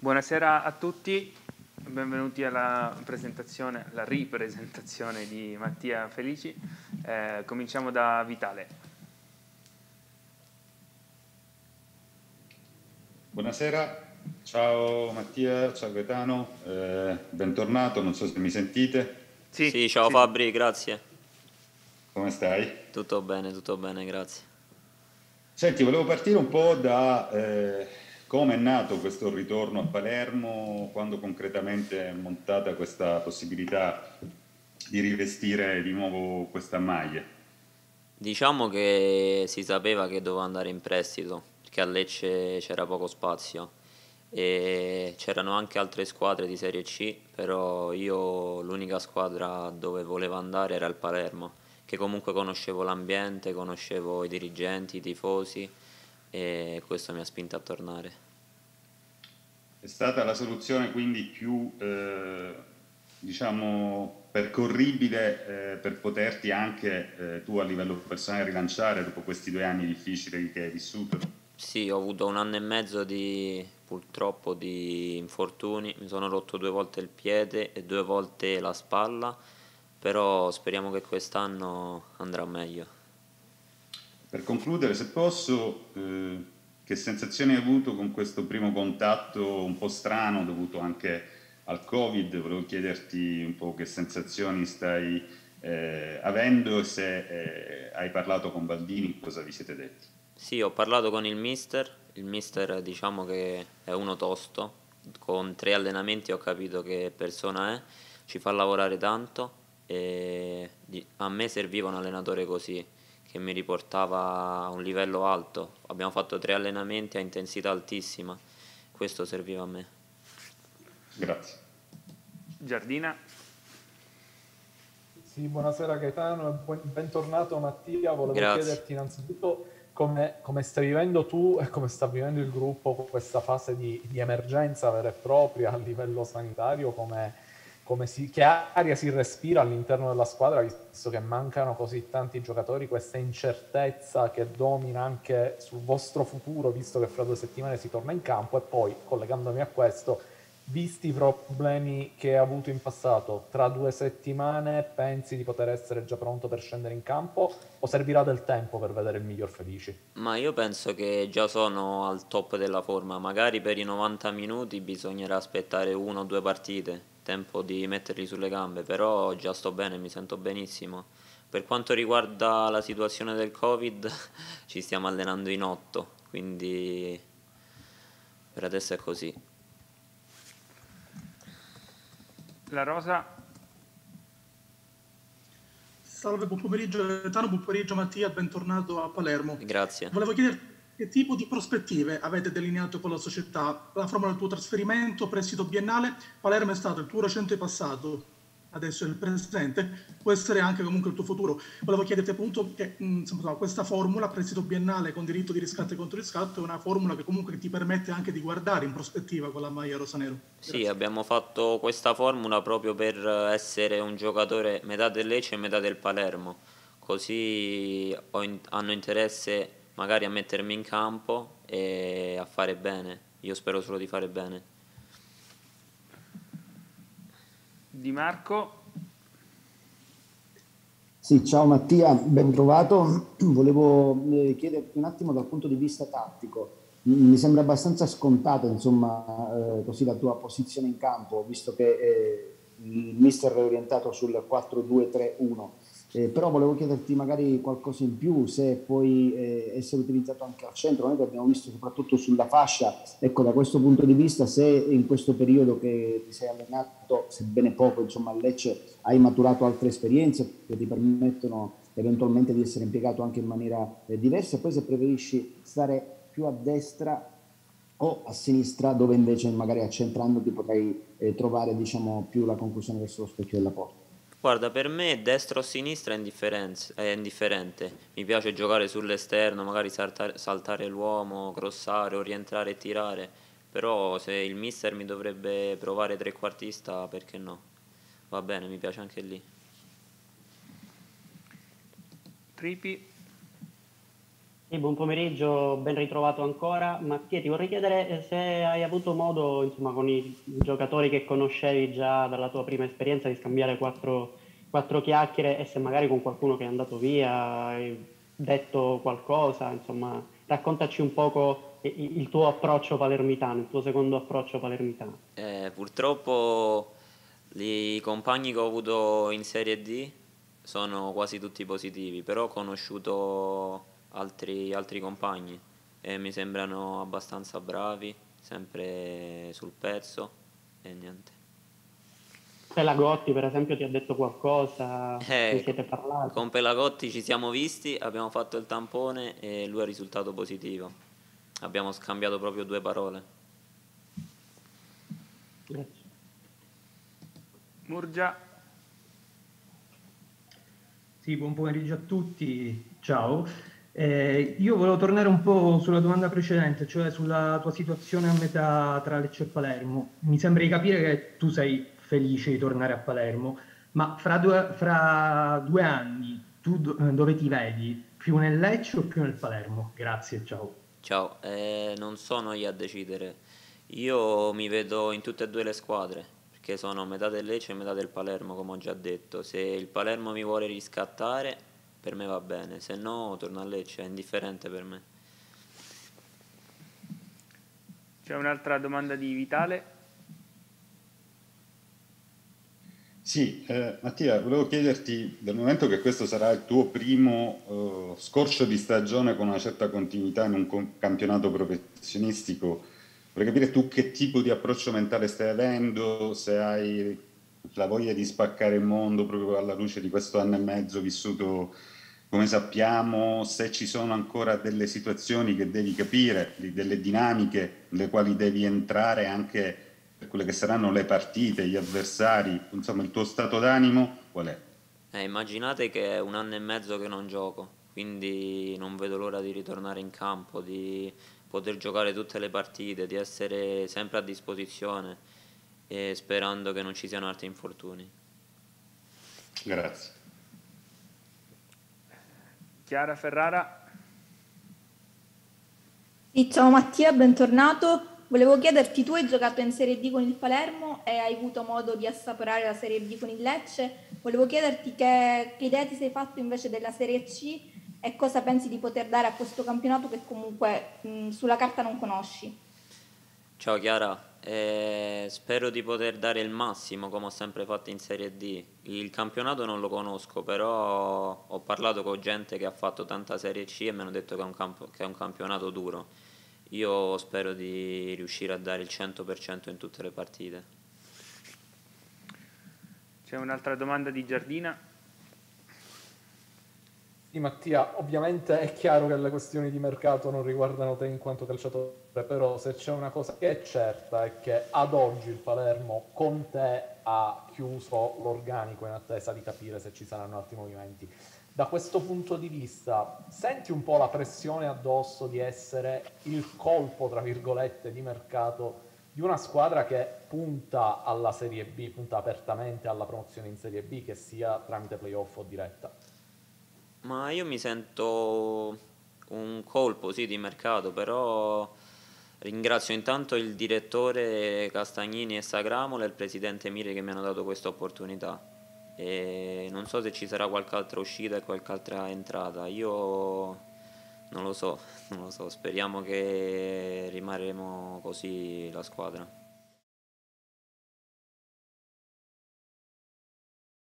Buonasera a tutti, benvenuti alla ripresentazione di Mattia Felici. Cominciamo da Vitale. Buonasera, ciao Mattia, ciao Gaetano, bentornato, non so se mi sentite. Sì, ciao Fabri, grazie. Come stai? Tutto bene, grazie. Senti, volevo partire un po' da come è nato questo ritorno a Palermo, quando concretamente è montata questa possibilità di rivestire di nuovo questa maglia. Diciamo che si sapeva che dovevo andare in prestito, perché a Lecce c'era poco spazio e c'erano anche altre squadre di Serie C, però io l'unica squadra dove volevo andare era il Palermo, che comunque conoscevo l'ambiente, conoscevo i dirigenti, i tifosi e questo mi ha spinto a tornare. È stata la soluzione quindi più, diciamo, percorribile per poterti anche tu a livello personale rilanciare dopo questi 2 anni difficili che hai vissuto? Sì, ho avuto 1 anno e mezzo purtroppo di infortuni, mi sono rotto 2 volte il piede e 2 volte la spalla, però speriamo che quest'anno andrà meglio. Per concludere, se posso, che sensazioni hai avuto con questo primo contatto un po' strano dovuto anche al Covid? Volevo chiederti un po' che sensazioni stai avendo e se hai parlato con Baldini, cosa vi siete detti? Sì, ho parlato con il mister diciamo che è uno tosto, con 3 allenamenti ho capito che persona è, ci fa lavorare tanto e a me serviva un allenatore così, che mi riportava a un livello alto. Abbiamo fatto 3 allenamenti a intensità altissima, questo serviva a me. Grazie. Giardina. Sì, buonasera Gaetano e bentornato Mattia. Volevo chiederti innanzitutto come stai vivendo tu e come sta vivendo il gruppo questa fase di emergenza vera e propria a livello sanitario, che aria si respira all'interno della squadra, visto che mancano così tanti giocatori, questa incertezza che domina anche sul vostro futuro, visto che fra 2 settimane si torna in campo. E poi, collegandomi a questo, visti i problemi che ha avuto in passato, tra 2 settimane pensi di poter essere già pronto per scendere in campo o servirà del tempo per vedere il miglior Felici? Ma io penso che già sono al top della forma, magari per i 90 minuti bisognerà aspettare 1 o 2 partite, tempo di metterli sulle gambe, però già sto bene, mi sento benissimo. Per quanto riguarda la situazione del Covid, ci stiamo allenando in 8, quindi per adesso è così. La Rosa. Salve, buon pomeriggio Gaetano, buon pomeriggio Mattia, bentornato a Palermo. Grazie. Volevo chiederti che tipo di prospettive avete delineato con la società? La formula del tuo trasferimento, prestito biennale, Palermo è stato il tuo recente passato, adesso è il presente, può essere anche comunque il tuo futuro. Volevo chiederti appunto che insomma, questa formula, prestito biennale con diritto di riscatto e controriscatto, è una formula che comunque ti permette anche di guardare in prospettiva con la maglia rosanero. Grazie. Sì, abbiamo fatto questa formula proprio per essere un giocatore metà del Lecce e metà del Palermo, così hanno interesse magari a mettermi in campo e a fare bene. Io spero solo di fare bene. Di Marco. Sì, ciao Mattia, ben trovato. Volevo chiederti un attimo dal punto di vista tattico. Mi sembra abbastanza scontata, insomma, così la tua posizione in campo, visto che il mister è orientato sul 4-2-3-1. Però volevo chiederti magari qualcosa in più, se puoi essere utilizzato anche al centro. Noi ti abbiamo visto soprattutto sulla fascia. Ecco, da questo punto di vista, se in questo periodo che ti sei allenato, sebbene poco, insomma, a Lecce, hai maturato altre esperienze che ti permettono eventualmente di essere impiegato anche in maniera diversa, e poi se preferisci stare più a destra o a sinistra, dove invece magari accentrandoti potrai trovare, diciamo, più la conclusione verso lo specchio della porta. Guarda, per me destra o sinistra è indifferente. Mi piace giocare sull'esterno, magari saltare l'uomo, crossare o rientrare e tirare. Però se il mister mi dovrebbe provare trequartista, perché no? Va bene, mi piace anche lì. Tripi. Sì, buon pomeriggio, ben ritrovato ancora. Mattia, ti vorrei chiedere se hai avuto modo, insomma, con i giocatori che conoscevi già dalla tua prima esperienza di scambiare quattro chiacchiere e se magari con qualcuno che è andato via hai detto qualcosa, insomma, raccontaci un poco il tuo approccio palermitano, il tuo secondo approccio palermitano. Purtroppo i compagni che ho avuto in Serie D sono quasi tutti positivi, però ho conosciuto altri compagni e mi sembrano abbastanza bravi, sempre sul pezzo e niente. Pelagotti, per esempio, ti ha detto qualcosa? Vi Eh, siete parlati? con Pelagotti ci siamo visti, abbiamo fatto il tampone e lui è risultato positivo. Abbiamo scambiato proprio due parole. Grazie. Murgia. Sì, buon pomeriggio a tutti, ciao. Io volevo tornare un po' sulla domanda precedente, cioè sulla tua situazione a metà tra Lecce e Palermo. Mi sembra di capire che tu sei felice di tornare a Palermo, ma fra 2 anni tu dove ti vedi? Più nel Lecce o più nel Palermo? Grazie, ciao. Ciao, non sono io a decidere. Io mi vedo in tutte e due le squadre, perché sono metà del Lecce e metà del Palermo, come ho già detto. Se il Palermo mi vuole riscattare, per me va bene, se no torno a Lecce, è indifferente per me. C'è un'altra domanda di Vitale. Sì, Mattia, volevo chiederti, dal momento che questo sarà il tuo primo scorcio di stagione con una certa continuità in un campionato professionistico, vorrei capire tu che tipo di approccio mentale stai avendo, se hai la voglia di spaccare il mondo proprio alla luce di questo anno e mezzo vissuto come sappiamo, se ci sono ancora delle situazioni che devi capire, delle dinamiche nelle quali devi entrare anche per quelle che saranno le partite, gli avversari, insomma il tuo stato d'animo qual è? Immaginate che è un anno e mezzo che non gioco, quindi non vedo l'ora di ritornare in campo, di poter giocare tutte le partite, di essere sempre a disposizione e sperando che non ci siano altri infortuni. Grazie. Chiara Ferrara. Sì, ciao Mattia, bentornato. Volevo chiederti, tu hai giocato in Serie D con il Palermo e hai avuto modo di assaporare la Serie B con il Lecce. Volevo chiederti che idea ti sei fatto invece della Serie C e cosa pensi di poter dare a questo campionato che comunque sulla carta non conosci. Ciao Chiara, spero di poter dare il massimo come ho sempre fatto in Serie D. Il campionato non lo conosco, però ho parlato con gente che ha fatto tanta Serie C e mi hanno detto che che è un campionato duro. Io spero di riuscire a dare il 100% in tutte le partite. C'è un'altra domanda di Giardina. Sì, Mattia, ovviamente è chiaro che le questioni di mercato non riguardano te in quanto calciatore, però se c'è una cosa che è certa è che ad oggi il Palermo con te ha chiuso l'organico in attesa di capire se ci saranno altri movimenti. Da questo punto di vista, senti un po' la pressione addosso di essere il colpo, tra virgolette, di mercato di una squadra che punta alla Serie B, punta apertamente alla promozione in Serie B, che sia tramite playoff o diretta? Ma io mi sento un colpo, sì, di mercato, però ringrazio intanto il direttore Castagnini e Sagramola e il presidente Mire che mi hanno dato questa opportunità. E non so se ci sarà qualche altra uscita e qualche altra entrata. Io non lo so, non lo so. Speriamo che rimarremo così la squadra.